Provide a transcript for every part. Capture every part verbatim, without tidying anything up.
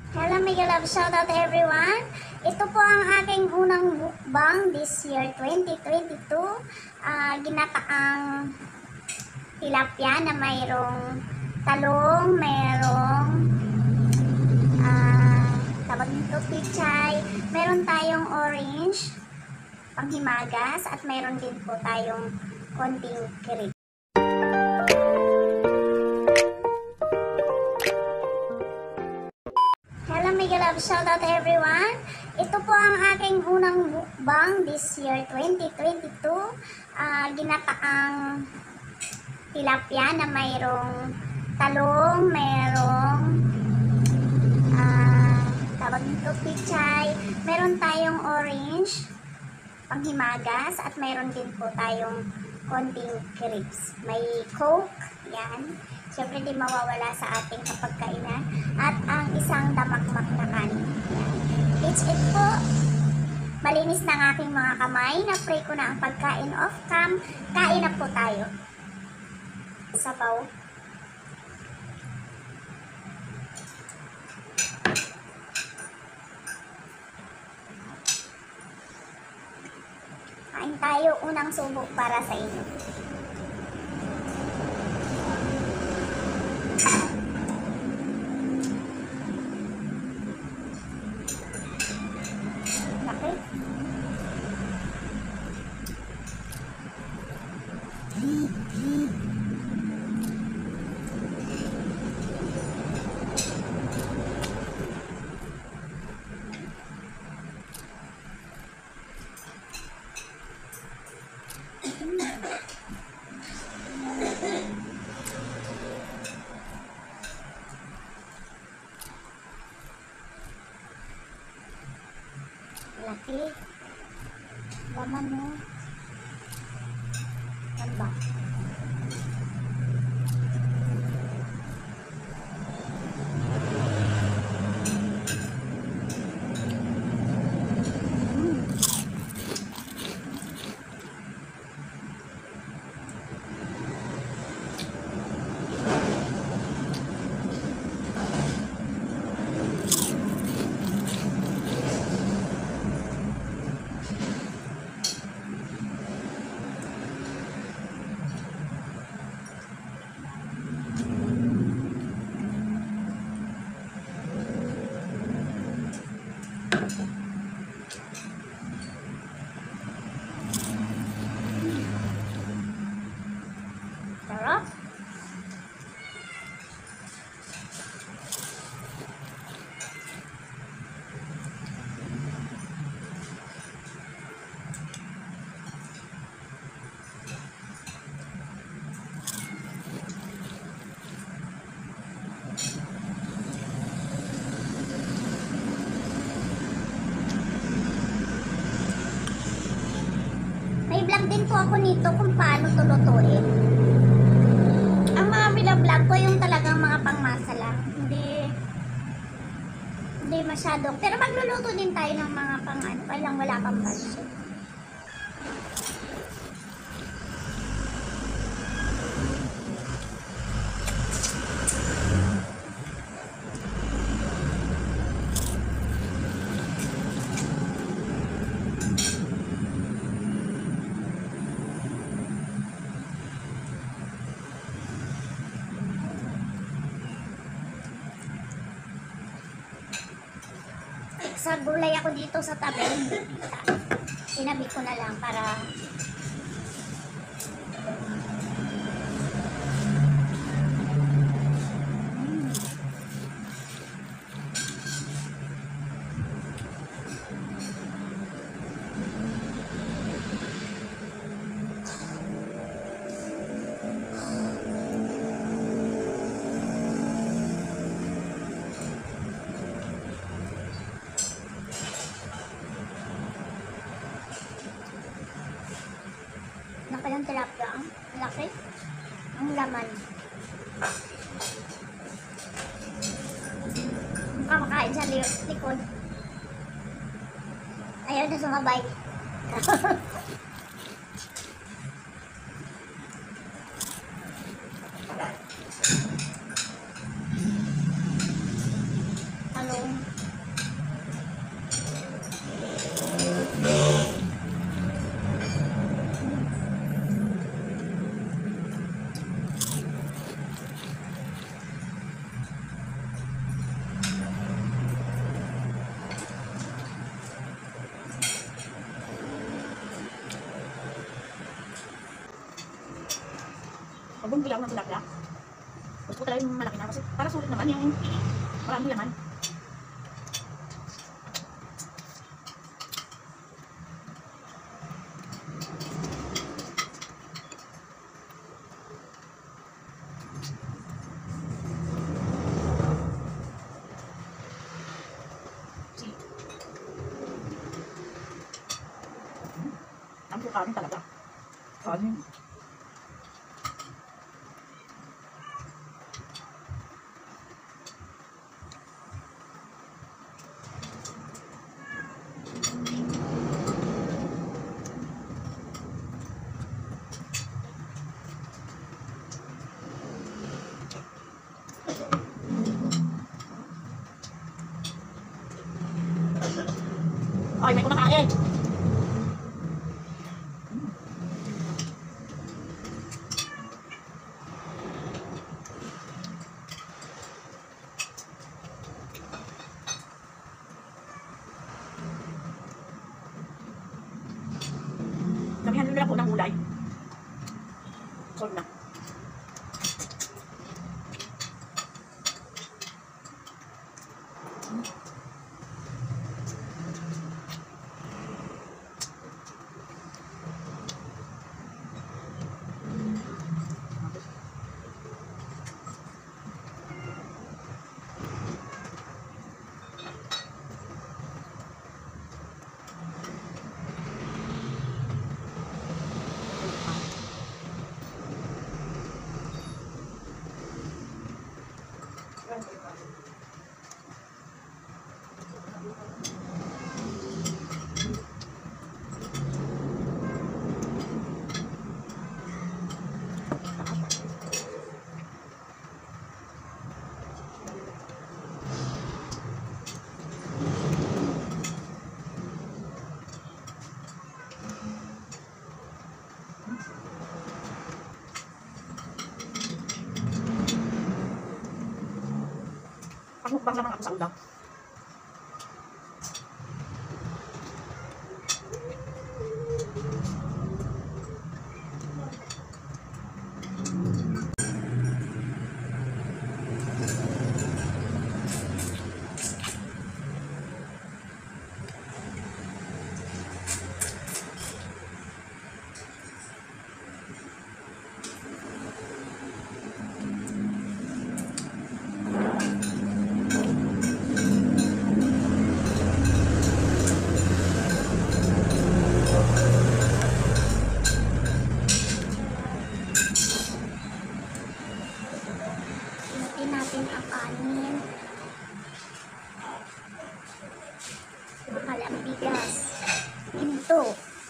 Hello, Mega Love, shoutout everyone. Ito po ang aking unang mukbang this year, twenty twenty-two. Uh, ginataang tilapia na mayroong talong, mayroong uh, tawag nito pichay, mayroon tayong orange, panghimagas, at mayroon din po tayong konting kirig. Hello, Mega Love, shoutout everyone. Ito po ang aking unang mukbang this year, twenty twenty-two. Uh, ginataang tilapia na mayroong talong, mayroong uh, tawag nito pichay, mayroon tayong orange, panghimagas, at mayroon din po tayong konting crisps. May coke, yan. Siyempre di mawawala sa ating kapagkainan. At ang isang damakmak na kanin. Yan. It's it po. Malinis na ang aking mga kamay. Na-pray ko na ang pagkain off cam. Kain na po tayo. Sabaw. Kain tayo, unang subok para sa inyo. Laki. Laki. Laman mo. Ano ba? Sarap. May vlog din po ako nito kung paano ito lutuin. Ang mga vlog ko yung talagang mga pangmasa lang. Hindi, hindi masyado. Pero magluluto din tayo ng mga pang ano, kailang wala pang budget. Sa gulay ako dito sa tabi. Sinabi ko na lang para ng tilapia. Ang laki. Ang laman. Ang kamakain sa likod. Ayaw na sumabay. Hello. kangkong. Pag bumili ako ng tilapia, gusto ko talaga yung malaki na kasi para sulit naman yung marami laman. See? Hmm. Ang kanin talaga. Kanin. Ay, may kumakain. Sabihan nyo na lang po ng gulay. Solve na. Pagmukbang naman ako sa ulam. Natin ang kanin. Bakal ang bigas. Ito.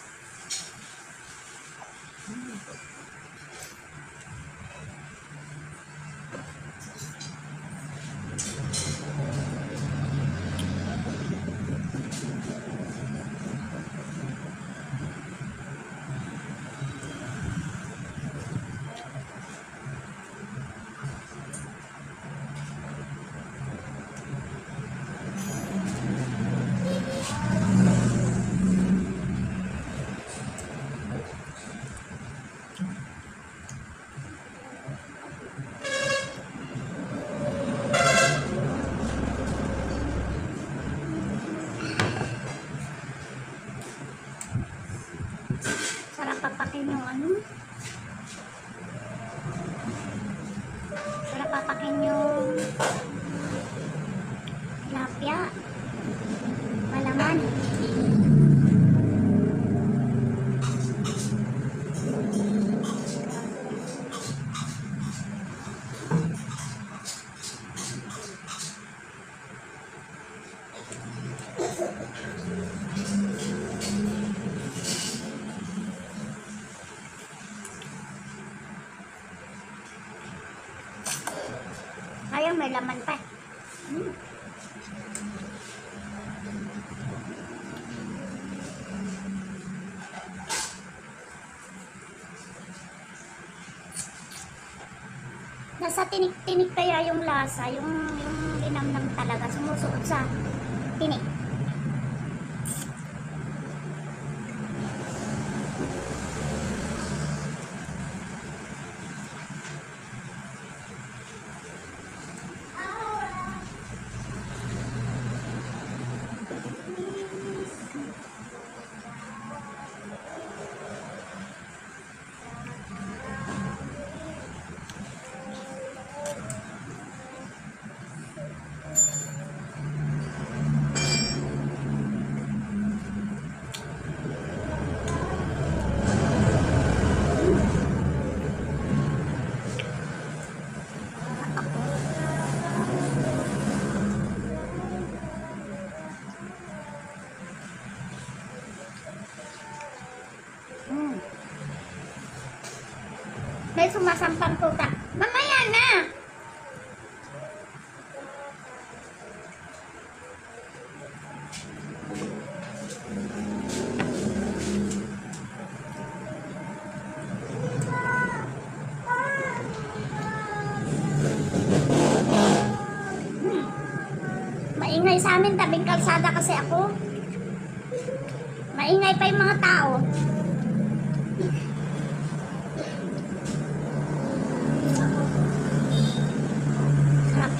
Sarap papakin yung ano. Sarap papakin yung tilapia. Malaman. Ayaw, may laman pa. Hmm. Sa tinik-tinik kaya yung lasa, yung, yung linamnam talaga, sumusuot sa tinik. Mm. May sumasampang tuta. Mamaya na! Hmm. Maingay sa amin, tabing kalsada kasi ako. Maingay pa yung mga tao. Sarap.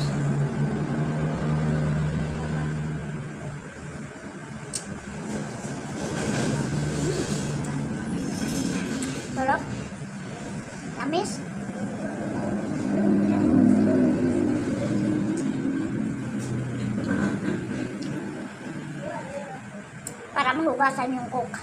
Sarap. Tamis. Para mahugasan yung coke.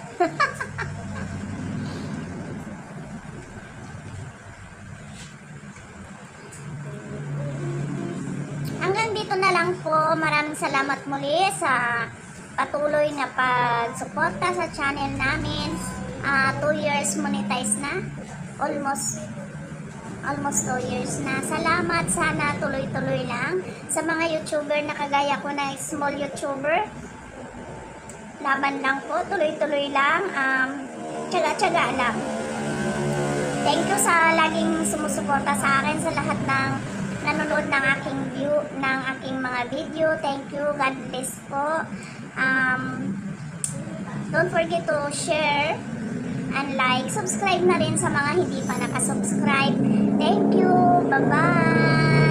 Hanggang dito na lang po. Maraming salamat muli sa patuloy na pagsuporta sa channel namin. Uh, two years monetize na. Almost almost two years na. Salamat. Sana tuloy-tuloy lang. Sa mga YouTuber na kagaya ko na small YouTuber, laban lang po. Tuloy-tuloy lang. Um, Tsaga-tsaga lang. Thank you sa laging sumusuporta sa akin, sa lahat ng nanonood ng aking view, ng aking mga video. Thank you. God bless po. Um, don't forget to share and like. Subscribe na rin sa mga hindi pa nakasubscribe. Thank you. Bye-bye.